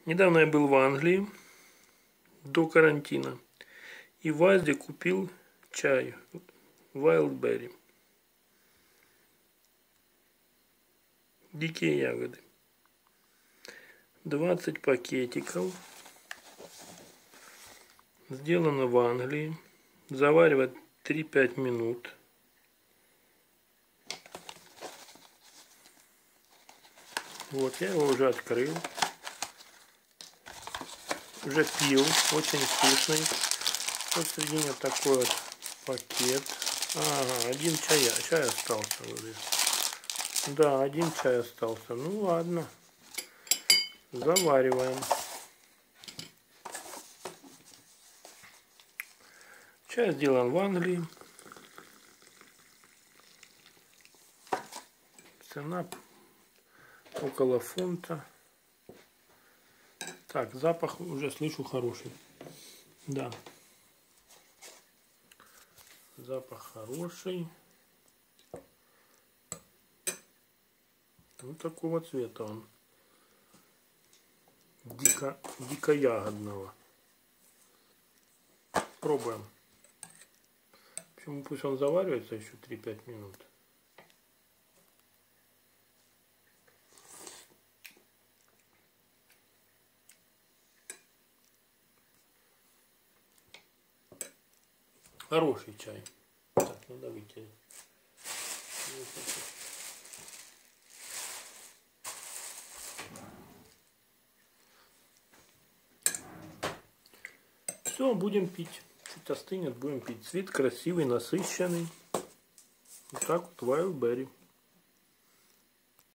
Недавно я был в Англии до карантина. И в Азде купил чай Wildberry. Дикие ягоды. 20 пакетиков. Сделано в Англии. Заваривать 3-5 минут. Вот, я его уже открыл. Уже пил. Очень вкусный. Вот среди него такой вот пакет. Ага, один чай остался уже. Да, один чай остался. Ну ладно. Завариваем. Чай сделан в Англии. Цена около фунта. Так, запах уже слышу хороший. Да. Запах хороший. Вот такого цвета он. Дико ягодного. Пробуем. Почему пусть он заваривается еще 3-5 минут. Хороший чай. Так, надо вытереть. Все, будем пить. Чуть остынет, будем пить. Цвет красивый, насыщенный. Вот так вот Wildberry.